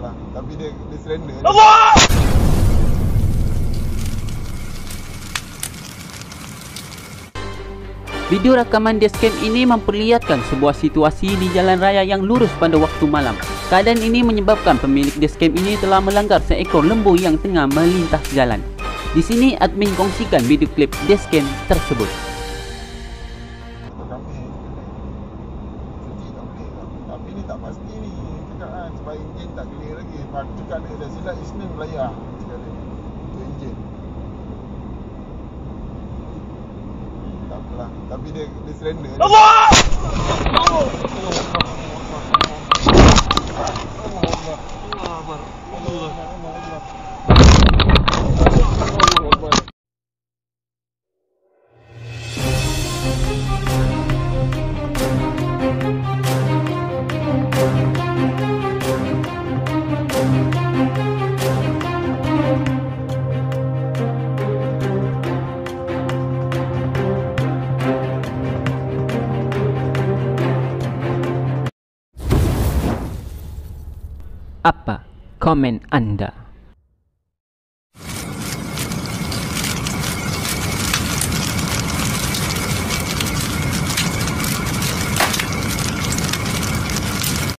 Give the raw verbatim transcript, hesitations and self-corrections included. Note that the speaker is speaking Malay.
lah. Tapi dia dia surrender. Allah! Video rakaman dashcam ini memperlihatkan sebuah situasi di jalan raya yang lurus pada waktu malam. Keadaan ini menyebabkan pemilik dashcam ini telah melanggar seekor lembu yang tengah melintas jalan. Di sini admin kongsikan video klip dashcam tersebut. Tapi ni tak pasti ni. Cakap kan supaya enjin tak clear lagi. Cakap dia dah silap Isnin belayar. Cakap dia. Untuk enjin. Tak apalah. Tapi dia dia surrender. Allah! Apa komen Anda?